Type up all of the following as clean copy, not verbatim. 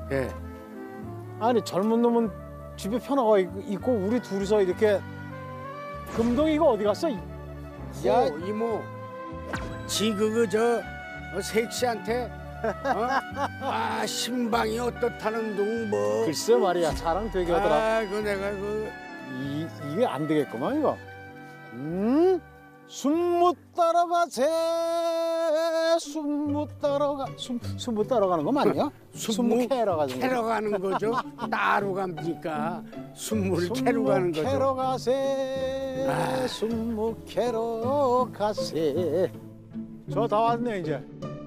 예. 아니 젊은 놈은 집에 편하고 있고 우리 둘이서 이렇게 금동이가 어디 갔어? 야 이모, 지 그거 저 섹시한테 아 신방이 어떻다는 둥 뭐. 글쎄 말이야 자랑 되게 하더라. 아 그 내가 그 이게 안 되겠구만 이거. 숨못 따라가세. 숨못 따라가. 숨못 따라가는 거 맞냐? 숨못 캐러 가는 거. 캐러 가는 거죠. 따로 갑니까? 숨을 캐러 가는 거죠. 캐러 가세. 숨못 캐러 가세. 저 다 왔네 이제.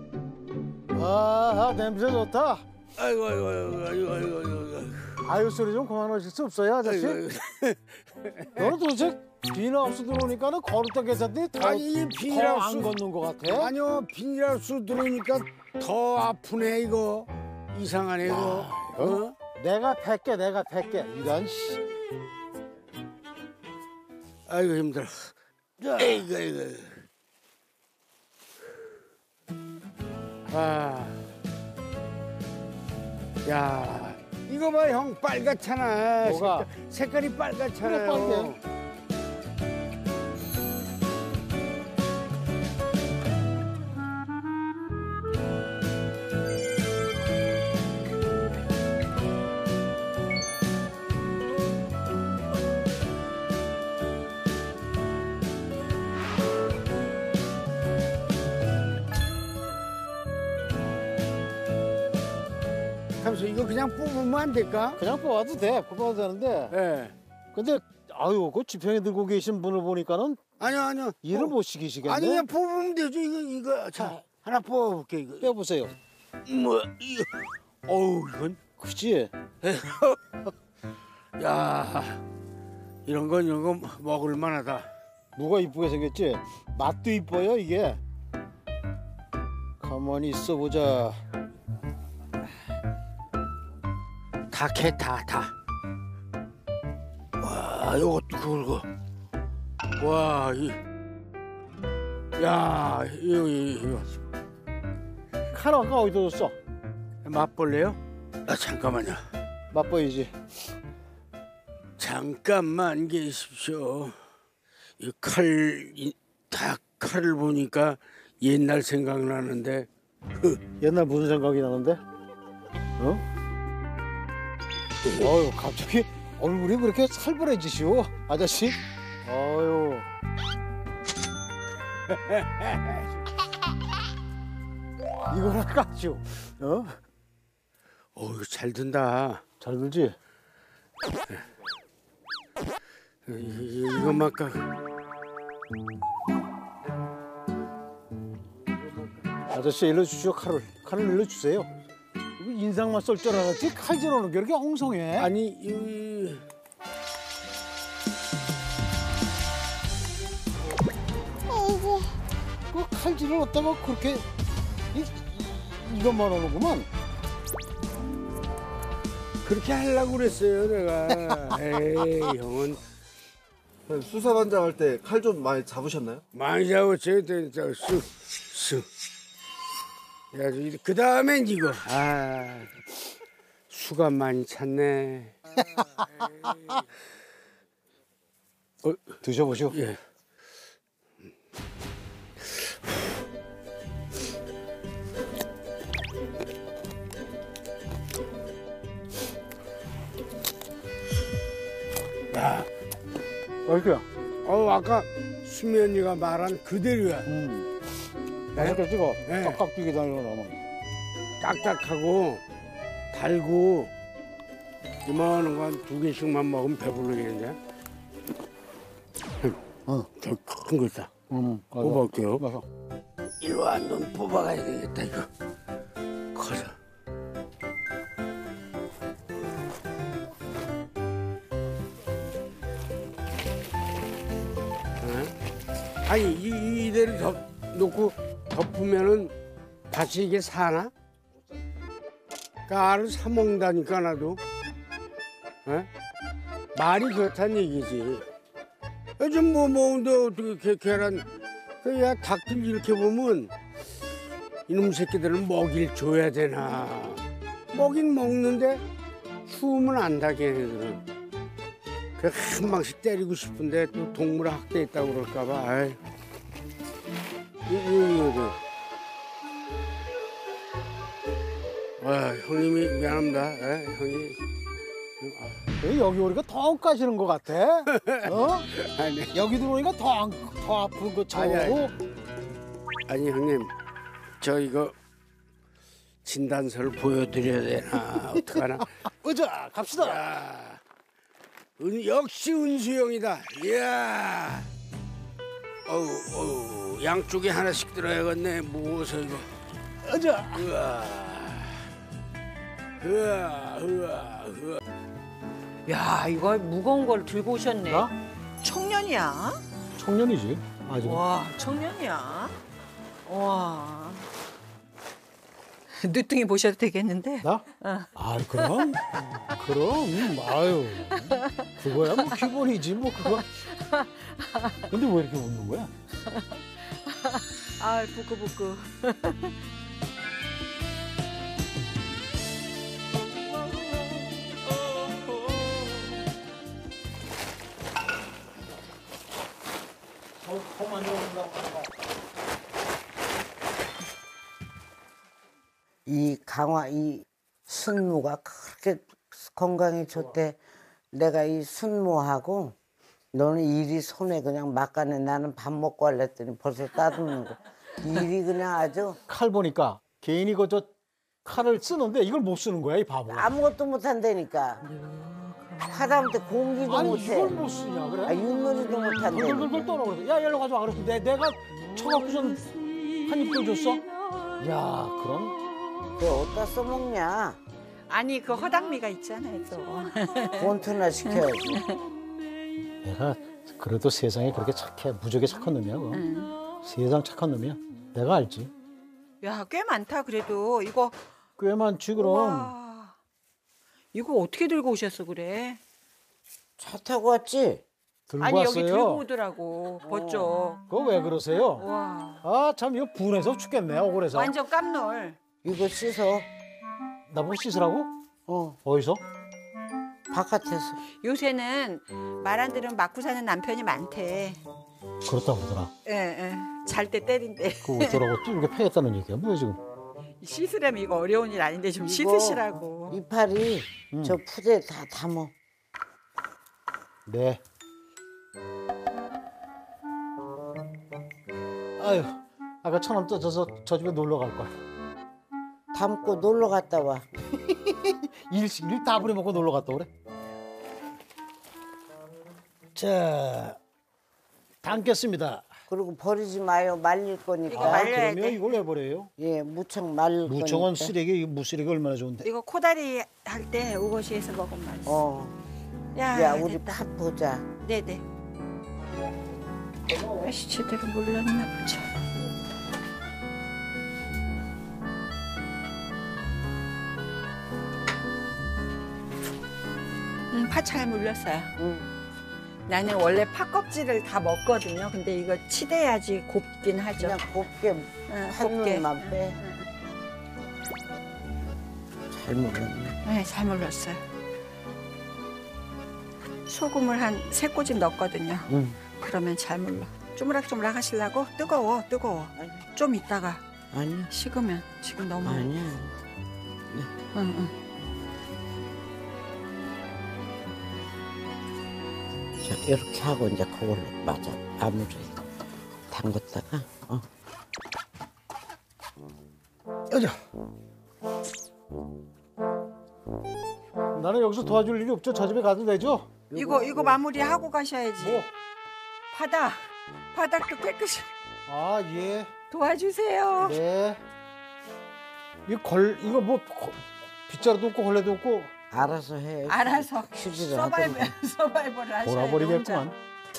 아 냄새 좋다. 아이고 아이고 아이고 아이고 아이고 아이고. 아유 소리 좀 그만하실 수 없어요 아저씨? 너는 도대체 비닐하우스 들어오니까는 걸을 때 괜찮더니 아니 비닐하우스 안 걷는 것 같아? 아니요 비닐하우스 들어오니까 더 아프네 이거. 이상하네 이거. 어? 내가 팰게 내가 팰게 이런 씨. 아이고 힘들어. 에이구 에이구. 아, 야, 이거 봐 형 빨갛잖아. 뭐가? 색깔이 빨갛잖아요. 그래, 빨개. 하면서 이거 그냥 뽑으면 안 될까? 그냥 뽑아도 돼 뽑아도 되는데. 예. 근데 아유 그 지평에 들고 계신 분을 보니까는 아니요 아니요. 일을 못 시키시겠네. 아니 그냥 뽑으면 되죠. 이거 자 하나 뽑아볼게 이거. 빼보세요. 뭐 이거. 어우 이건. 그치? 야 이런 건 먹을 만하다. 누가 이쁘게 생겼지? 맛도 이뻐요 이게. 가만히 있어보자. 다. 와, 요것도 굵어. 와, 야, 이거. 칼 아까 어디다 뒀어? 맛볼래요? 아, 잠깐만요. 맛봐야지. 잠깐만 계십시오. 이 칼을 보니까 옛날 생각나는데. 옛날 무슨 생각이 나는데? 어? 어휴 갑자기 얼굴이 그렇게 살벌해지시오 아저씨? 어휴. 이거나 까죠. 어? 어우 잘 든다. 잘 들지? 이것만 까. 아저씨 일러주시오 칼을 일러주세요. 인상만 쏠 줄 알았지 칼질하는 게 이렇게 엉성해. 아니 아이고 그 칼질을 어디다가 그렇게 이것만 하는구만. 그렇게 하려고 그랬어요 내가. 에이 형은 수사반장 할 때 칼 좀 많이 잡으셨나요? 많이 잡았어요. 쑥. 야, 그 다음엔 이거. 아, 수가 많이 찼네. 드셔보시오. 예. 야, 맛있어요. 아까 수미 언니가 말한 그대로야. 맛있게 찍어. 네. 깍깍지게 달려나면. 딱딱하고 달고 이만한 거 한 2개씩만 먹으면 배부르겠는데. 저큰 거 있다. 뽑아올게요. 맞아. 이리 와, 넌 뽑아가야 되겠다 이거. 커져. 아니 이대로 놓고 덮으면은 다시 이게 사나? 알을 사 먹는다니까 나도. 에? 말이 그렇단 얘기지. 요즘 뭐 먹는데 어떻게 계란? 그야 닭들 이렇게 보면 이놈 새끼들은 먹이를 줘야 되나? 먹긴 먹는데 추우면 안다 걔네들은. 그 한 방씩 때리고 싶은데 또 동물 학대했다고 그럴까봐. 아이. 이거. 아, 형님이 미안합니다. 에? 형님. 왜 여기 오니까 더 까시는 것 같아? 어? 아니, 여기 들어오니까 더 아픈 것처럼. 아니 형님, 저 이거 진단서를 보여드려야 되나 어떡하나. 으자 갑시다. 야, 역시 은수형이다. 이야. 어우, 양쪽에 하나씩 들어야겠네. 무거워서 이거. 으자. 으아. 야, 이거 무거운 걸 들고 오셨네. 나? 청년이야? 청년이지. 아직. 와, 청년이야. 와. 늦둥이 보셔도 되겠는데? 나? 아, 그럼. 아유. 그거야 뭐 기본이지 뭐 그거. 근데 왜 이렇게 웃는 거야? 아, 부끄부끄. 이 순무가 그렇게 건강에 좋대. 내가 이 순무하고 너는 일이 손에 그냥 막가네. 나는 밥 먹고 할랬더니 벌써 따듬는 거. 일이 그냥 아주 칼 보니까 개인이 저 칼을 쓰는데 이걸 못 쓰는 거야 이 바보. 아무것도 못한다니까. 하다못해 공기도 아니 못해. 이걸 못 쓰냐 그래? 윷놀이도 못한다니까. 그걸 떠나고 야 일로 가져와 그랬어. 내가 쳐갖고선 한 입 더 줬어? 야 그럼 너 어디다 써먹냐? 아니, 그 허당미가 있잖아요, 또. 본토나 시켜야지. 내가 그래도 세상에 그렇게 착해 무지하게 착한 놈이야 그거. 세상 착한 놈이야. 내가 알지. 야, 꽤 많다, 그래도. 이거. 꽤 많지 그럼. 와. 이거 어떻게 들고 오셨어, 그래? 차 타고 왔지? 들고 아니, 왔어요. 여기 들고 오더라고, 버쩍. 그거 왜 그러세요? 와. 아 참 이거 분해서 죽겠네 억울해서. 완전 깜놀. 이거 씻어. 나보고 씻으라고? 어디서? 바깥에서. 요새는 말 안 들으면 맞고 사는 남편이 많대. 그렇다고 하더라. 예. 잘 때 때린대. 그 어쩌라고 또 이렇게 패겠다는 얘기야 뭐야 지금. 씻으려면 이거 어려운 일 아닌데 좀 이거 씻으시라고. 이파리 저 푸대 다 담어. 네. 아유, 아까 1,000원 떠져서 저 집에 놀러 갈 걸. 담고 놀러 갔다 와. 일 다 부려먹고 놀러 갔다 오래. 자, 담겠습니다. 그리고 버리지 마요. 말릴 거니까. 이거 말려야 그러면 돼. 이걸 왜 버려요? 예, 무청 말릴 무청은 거니까. 쓰레기, 무쓰레기 얼마나 좋은데. 이거 코다리 할 때 우거시에서 먹으면 맛있어. 야, 우리 됐다. 팥 보자. 네네. 아씨 제대로 몰랐나 보자. 파 잘 물렸어요. 응. 나는 원래 파 껍질을 다 먹거든요. 근데 이거 치대야지 곱긴 하죠. 그냥 곱게 응, 한 곱게. 눈만 빼. 잘 먹었네. 네, 잘 물렀어요. 소금을 한 3꼬집 넣었거든요. 응. 그러면 잘 물러. 쪼물락쪼물락 하시려고? 뜨거워. 아니, 좀 이따가 아니야. 식으면 지금 너무. 아니야. 응. 자, 이렇게 하고 이제 그걸로 맞아. 아무리 담궜다가 여자. 나는 여기서 도와줄 일이 없죠. 저 집에 가도 되죠? 이거 마무리하고 가셔야지. 뭐? 바닥도 깨끗이 아, 예. 도와주세요. 네. 이거 뭐 빗자루도 없고 걸레도 없고 알아서 해. 알아서 휴지를 하든가. 서바이벌을 하셔야 돌아버리겠구만.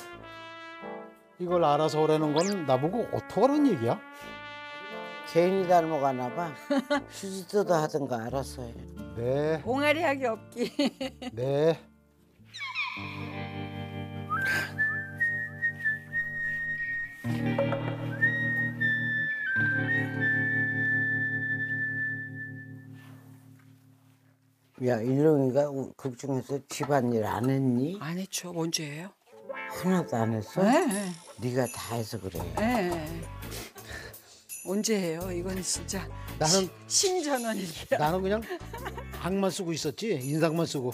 이걸 알아서 오라는 건 나보고 어떡하라는 얘기야? 개인이 닮아가나 봐. 휴지도 하든가 알아서 해. 네, 봉아리 하기 없기. 네. 야, 일롱이가 극 중에서 집안일 안 했니? 안 했죠. 언제 해요? 하나도 안 했어? 네. 네가 다 해서 그래. 네. 언제 해요? 이건 진짜 나는 신전원일기야. 나는 그냥 악만 쓰고 있었지 인상만 쓰고.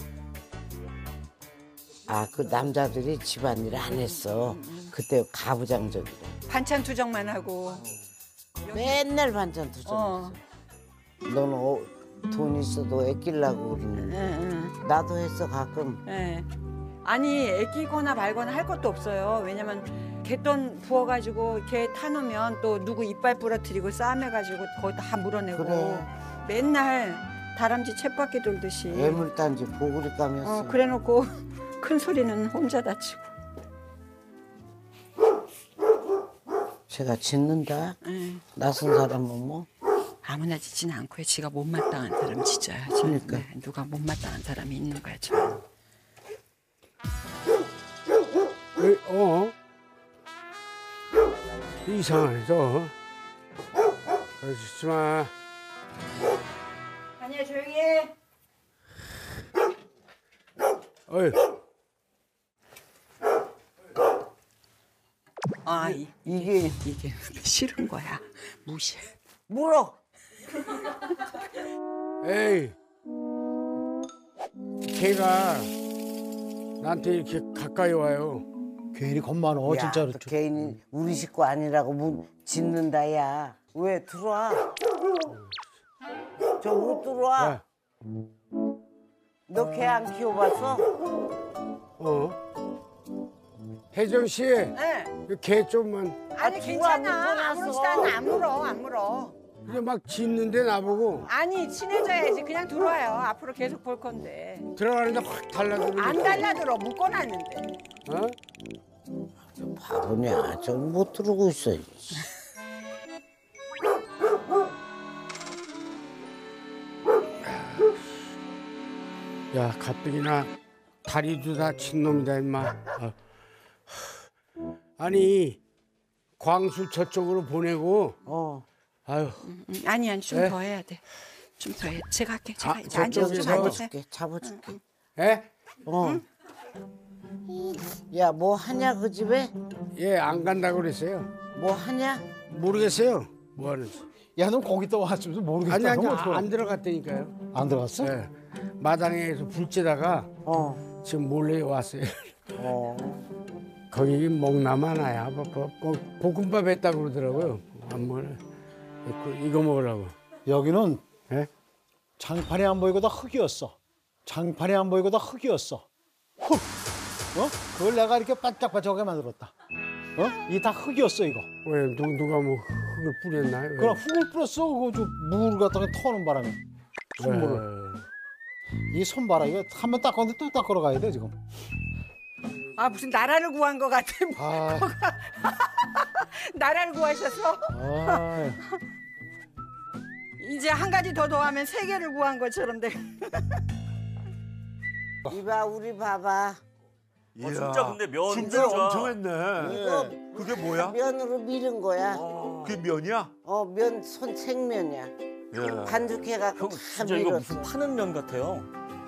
아, 그 남자들이 집안일 안 했어. 그때 가부장적이래. 반찬 투정만 하고. 맨날 반찬 투정. 너는 돈 있어도 애끼려고 그러는데. 응. 나도 했어 가끔. 네. 아니 애끼거나 말거나 할 것도 없어요. 왜냐면 갯돈 부어가지고 개 타놓으면 또 누구 이빨 부러뜨리고 싸매가지고 거기 다 물어내고 그래. 맨날 다람쥐 쳇바퀴 돌듯이. 애물단지 보구리 까면서. 그래놓고 큰 소리는 혼자 다치고. 제가 짖는다. 네. 낯선 사람은 뭐. 아무나 짓지는 않고요. 지가 못마땅한 사람 짓어야죠. 그러니까. 네, 누가 못마땅한 사람이 있는 거죠. 이상하네 저. 그러지 마. 아니야 조용히 해. 어이. 아 이게 이게 싫은 거야. 무시해. 물어. 에이. 걔가 나한테 이렇게 가까이 와요. 괜히 겁 많어 야, 진짜로. 또 개인이 우리 식구 아니라고 문 짖는다 야. 왜 들어와? 저 못 들어와. 야. 너 개 안 키워봤어? 혜정 씨, 네. 개 좀만 아니 들어와, 괜찮아. 묶어놨어. 아무렇지도 않아. 안 물어. 안 물어. 그냥 막 짖는데 나보고 아니 친해져야지. 그냥 들어와요. 앞으로 계속 볼 건데. 들어가는데 확 달라드는 안 달라들어. 묶어놨는데. 어? 바보냐. 저 못 들어오고 있어. 야 가뜩이나 다리도 다친 놈이다 임마. 아니 광수 저쪽으로 보내고 아유 아니 좀 네? 더 해야 돼. 좀 더 해. 제가 할게. 제가 아, 이제 앉아서 좀 저쪽에서? 앉으세요. 잡아줄게. 에? 야, 뭐 하냐 그 집에? 예 안 간다고 그랬어요. 뭐 하냐? 모르겠어요 뭐 하는지. 야, 넌 거기 또 왔으면서 모르겠다. 아니 넌 어떡해. 안 들어갔다니까요. 안 들어갔어? 예. 마당에서 불 쬐다가 지금 몰래 왔어요. 거기 먹나 마나야. 볶음밥 했다고 그러더라고요. 안 먹을래. 이거 먹으라고. 여기는 예? 장판이 안 보이고 다 흙이었어. 장판이 안 보이고 다 흙이었어. 흙. 그걸 내가 이렇게 반짝반짝하게 만들었다. 이게 다 흙이었어 이거. 왜 누가 뭐 흙을 뿌렸나요? 왜? 그럼 흙을 뿌렸어. 그거 물 갖다가 터는 바람에 손물을. 이 손봐라. 이거 한 번 닦았는데 또 닦으러 가야 돼 지금. 아 무슨 나라를 구한 것 같아. 아, 나라를 구하셔서 아, 이제 한 가지 더 더하면 세계를 구한 것처럼 돼. 이봐 우리 봐봐. 진짜 근데 면 준비 엄청 했네. 이거 그게 뭐야? 면으로 밀은 거야. 그게 면이야? 면 생면이야. 예. 반죽해갖고 형 다 진짜 이거 밀었어. 무슨 파는 면 같아요.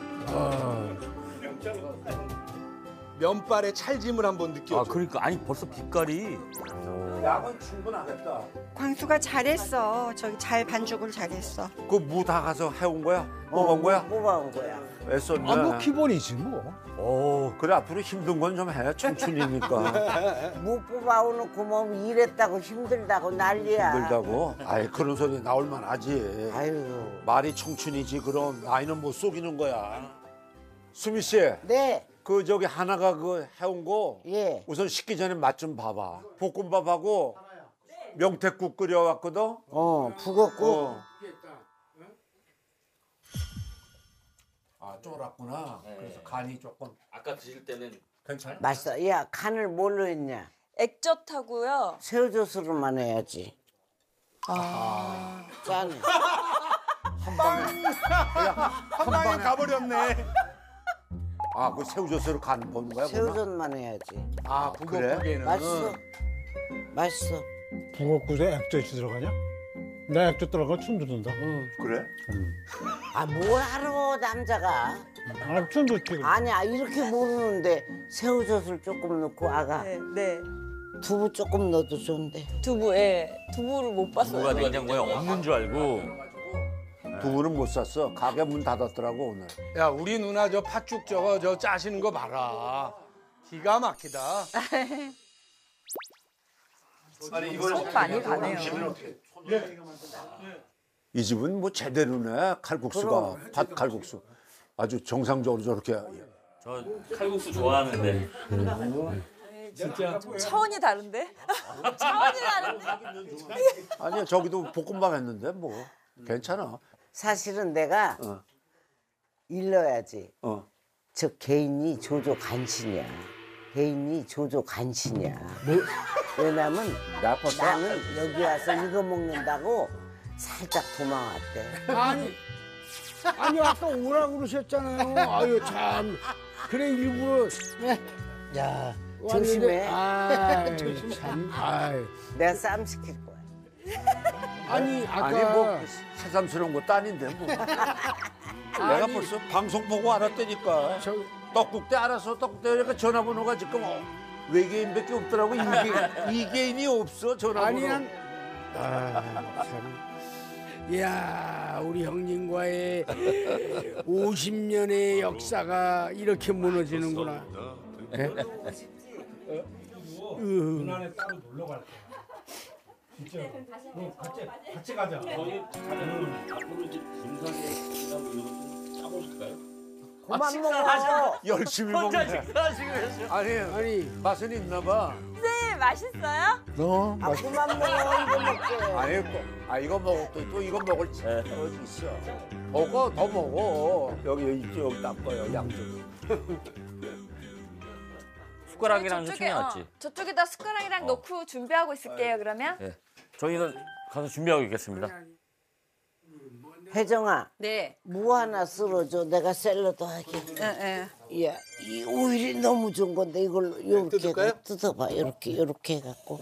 면발의 찰짐을 한번 느껴. 아 그러니까 아니 벌써 빛깔이 양은 충분하겠다. 광수가 잘했어. 저기 잘 반죽을 잘했어. 그 무 다 가서 해온 거야? 뽑아온 거야? 뽑아온 거야. 애썼네. 아, 뭐 기본이지 뭐. 그래 앞으로 힘든 건 좀 해. 청춘이니까. 무 뽑아오놓고 뭐 일했다고 힘들다고 난리야. 힘들다고? 아이 그런 소리 나올 만하지. 아유. 말이 청춘이지 그럼 나이는 못 속이는 거야. 수미 씨, 네. 그 저기 하나가 그 해온 거 예. 우선 식기 전에 맛 좀 봐봐. 볶음밥하고 명태국 끓여왔거든. 북었고. 아 쫄았구나. 그래서 간이 조금 아까 드실 때는 괜찮아. 맛있어. 야 간을 뭘로 했냐? 액젓하고요. 새우젓으로만 해야지. 짠. 한 방에 가버렸네. 아, 그 새우젓으로 간 보는 거야? 새우젓만 해야지. 아, 그래? 북어국에는 맛있어. 맛있어. 북어국에 액젓이 들어가냐? 내 액조 들어가 춤도 춘다. 그래? 아, 뭘 알아, 남자가. 아, 춤도 추고. 아니야, 이렇게 모르는데 새우젓을 조금 넣고 아가 네, 네. 두부 조금 넣어도 좋은데. 두부, 예. 두부를 못 봤어요. 누가 냉장고에 없는 줄 알고. 두부는 못 샀어. 가게 문 닫았더라고 오늘. 야, 우리 누나 저 팥죽 저 짜시는 거 봐라. 기가 막히다. 손 많이 가네요. 이 집은 뭐 제대로네. 칼국수가 팥 칼국수. 아주 정상적으로 저렇게. 저 칼국수 좋아하는데. 차원이 다른데? 차원이 다른데? 아니야 저기도 볶음밥 했는데 뭐 괜찮아. 사실은 내가 어. 일러야지. 어. 저 개인이 조조 간신이야. 개인이 조조 간신이야. 왜냐면 나 벌써 나는 여기 와서 이거 먹는다고 살짝 도망왔대. 아니 아까 오라고 그러셨잖아요. 아유 참. 그래 일부러 야, 왔는데, 조심해. 아이, 참. 아이. 내가 싸움 시킬 거야. 아니 아까 아니 뭐 새삼스러운 것도 아닌데 뭐. 내가 벌써 방송 보고 알았다니까. 저 떡국대 알아서 떡국대 그러니까 전화번호가 지금 외계인밖에 없더라고. 이계인이 없어 전화번호. 아니 난 참. 이야 우리 형님과의 50년의 역사가 이렇게 무너지는구나. 예? 누나네 따로 놀러 갈 거야. 진짜. 같이 가자. 저희 가면 앞으로 이제 김상희나 뭐 이런 거좀 짜보실까요? 그만 먹어. 열심히 혼자 먹네. 식사하시고 계세요. 아니 맛은 있나 봐. 네, 맛있어요? 아, 그만 먹어. 이거 먹게. 아니 이거 먹어 또 이거 먹을 어디 있어. 먹어 더 먹어. 여기 이쪽 딱 거요 양쪽. 숟가락이랑 좀 챙겨놨지. 저쪽에다 숟가락이랑 넣고 준비하고 있을게요, 그러면. 예. 저희는 가서 준비하고 있겠습니다. 혜정아, 네. 무 하나 쓸어줘. 내가 샐러드 하게. 야, 이 오일이 너무 좋은 건데 이걸로 이렇게 뜯어봐. 이렇게 해갖고.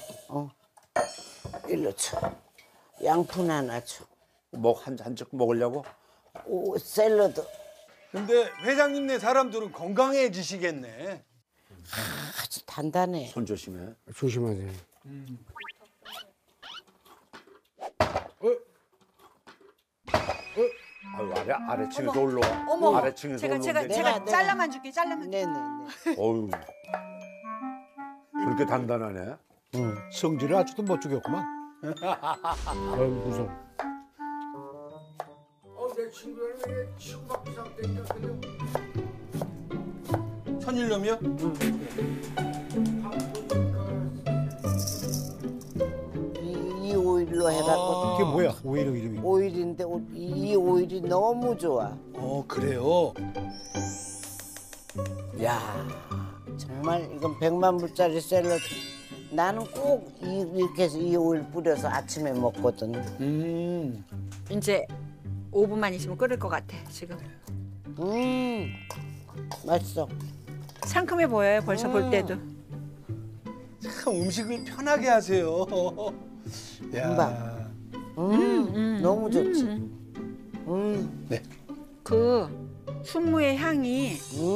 일로 쳐. 양푼 하나 줘. 한쪽 먹으려고? 오, 샐러드. 근데 회장님네 사람들은 건강해지시겠네. 아주 단단해. 손 조심해. 조심하세요. 아유 아래층에서 올라와. 어머, 아래층에서 제가 올라오는데. 내가- 잘라만 줄게, 잘라만 줄게. 네네네. 어유. 그렇게 단단하네. 성질을 아주도 멋지겠구만. 아유 무서워. 내 친구는 치고받고 상태인데 천일염이요? 이 오일로 해갖고. 이게 뭐야? 오히려 이름이. 오일인데 이 오일이 너무 좋아. 그래요? 야, 정말 이건 100만 불짜리 샐러드. 나는 꼭 이렇게 해서 이 오일 뿌려서 아침에 먹거든. 이제 5분만 있으면 끓을 것 같아, 지금. 맛있어. 상큼해 보여요, 벌써 볼 때도. 참 음식을 편하게 하세요. 야. 너무 좋지. 네. 그 순무의 향이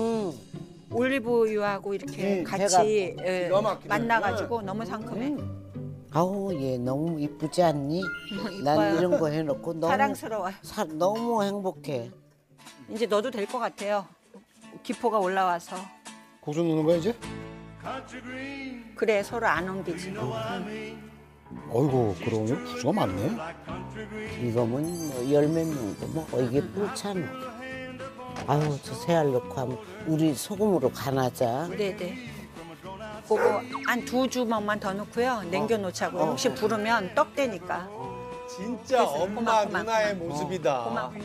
올리브유하고 이렇게 같이 예, 기가 막히네. 만나가지고 너무 상큼해. 아우 얘 너무 이쁘지 않니? 난 이뻐요. 이런 거 해놓고 너무 사랑스러워요. 너무 행복해. 이제 넣어도 될 것 같아요. 기포가 올라와서. 고수 넣는 거야 이제? 그래, 서로 안 옮기지. 어이구 그러면 부수가 많네. 이거면 뭐 열몇 명도 먹어. 이게 뿔찬. 아유 저 새알 넣고 하면 우리 소금으로 간하자. 네네. 그거 한 2주먹만 더 넣고요. 남겨놓자고요. 혹시 부르면 떡 되니까. 진짜 됐어요. 엄마 고마워, 누나의 고마워. 모습이다. 고마워.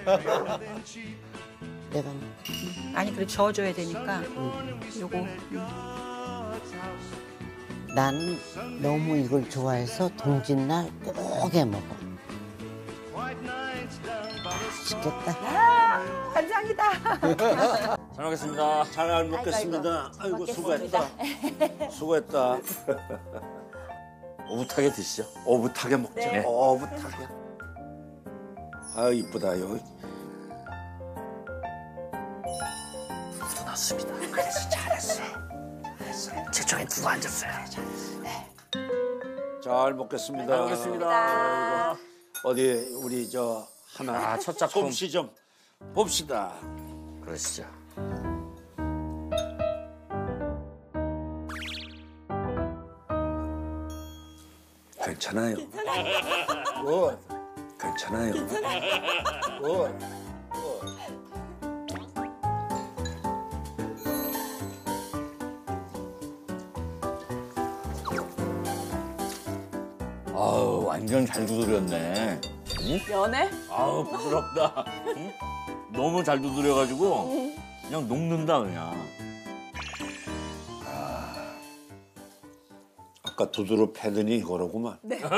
내가 아니, 그래 저어줘야 되니까. 요거. 나는 너무 이걸 좋아해서 동짓날 꼭 해 먹어. 맛있겠다. 환장이다. 잘 먹겠습니다. 잘 먹겠습니다. 아이고 수고했다. 수고했다. 오붓하게 드시죠. 오붓하게 먹자. 네. 오붓하게. 아 이쁘다 이거. 놨습니다. 그래서 잘했어. 저쪽에 누가 앉았어요. 잘 먹겠습니다. 먹겠습니다. 어디 우리 저 하나 첫 작품. 솜씨 좀 봅시다. 그러시죠. 괜찮아요. 굿. 괜찮아요. 굿. 아우 완전 잘 두드렸네. 연애? 아우 부드럽다. 응? 너무 잘 두드려가지고 그냥 녹는다 그냥. 아까 두드러 패더니 이거로구만.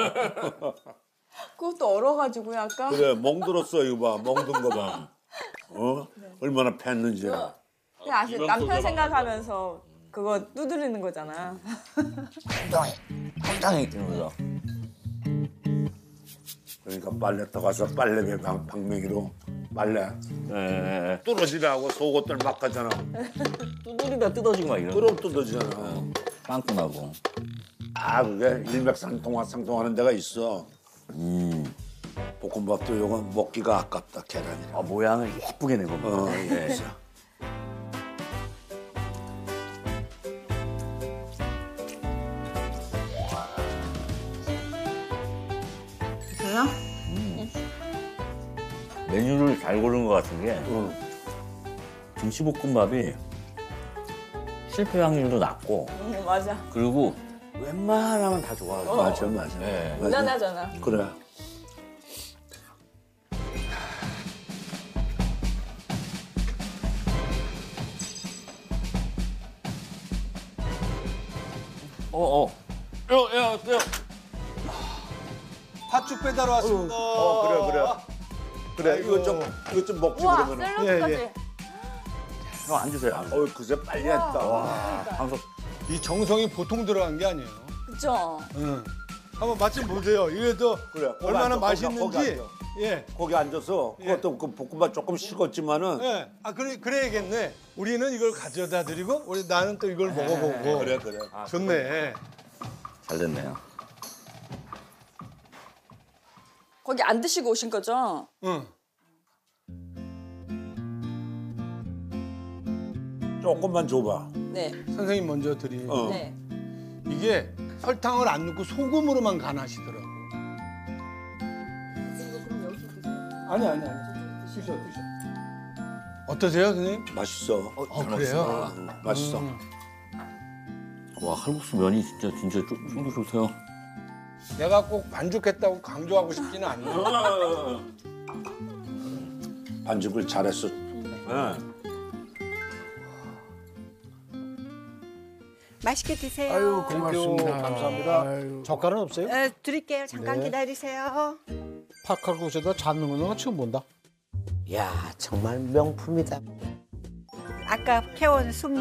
그것도 얼어가지고 약간. 그래 멍들었어 이거 봐. 멍든 거 봐. 어? 얼마나 팼는지. 근데 아직 남편 생각하면서 그거 두드리는 거잖아. 한장에 끼면서. 그러니까 빨래터 가서 빨래배 방맹이로 빨래 예. 뚫어지라고 속옷들 막 가잖아. 두드리다 뜯어지고 막 이런. 그럼 뚫어지잖아. 빵꾸 나고. 아 그게 일맥상통하는 데가 있어. 볶음밥도 요거 먹기가 아깝다 계란이랑. 아 모양을 예쁘게 내고. 예. 그래요? 메뉴를 잘 고른 것 같은 게 김치볶음밥이 실패 확률도 낮고 맞아. 그리고 웬만하면 다 좋아하고. 맞아 맞아. 네. 맞아. 무난하잖아. 그래. 야. 팥죽 배달 왔습니다. 그래 이거 좀 먹지 우와, 그러면. 샐러드까지. 형 앉으세요. 어이 그새 빨리 했다. 와, 방석. 이 정성이 보통 들어간 게 아니에요. 그쵸? 응. 한번 맛 좀 보세요. 이래도 그래, 거기 얼마나 앉아, 거기 맛있는지. 앉아. 예. 거기 앉아서 그것도 그 볶음밥 조금 식었지만은 예. 아 그래야겠네. 우리는 이걸 가져다 드리고 나는 또 이걸 먹어보고. 그래. 좋네. 잘 됐네요. 거기 안 드시고 오신 거죠? 응. 조금만 줘봐. 네. 선생님 먼저 드리. 어. 네. 이게 설탕을 안 넣고 소금으로만 간하시더라고. 아니. 드셔. 어떠세요, 선생님? 맛있어. 그래요? 맛있어. 와 칼국수 면이 진짜 쫄깃쫄깃해요. 내가 꼭 반죽했다고 강조하고 싶지는 않아요. 반죽을 잘했어. 맛있게 드세요. 아유 고맙습니다. 감사합니다. 아유. 젓갈은 없어요? 드릴게요. 잠깐 기다리세요. 팥칼국수에다 잡는 거는 건 처음 본다. 야 정말 명품이다. 아까 캐온 순무.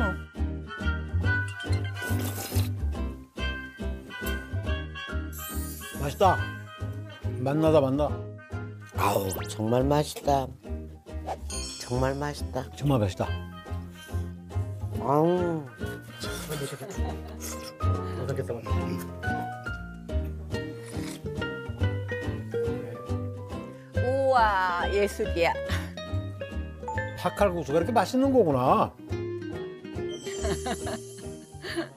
맛있다. 맛나다. 아우 정말 맛있다. 정말 맛있다. 정말 맛있다. 아우 우와 예술이야. 팥칼국수가 이렇게 맛있는 거구나.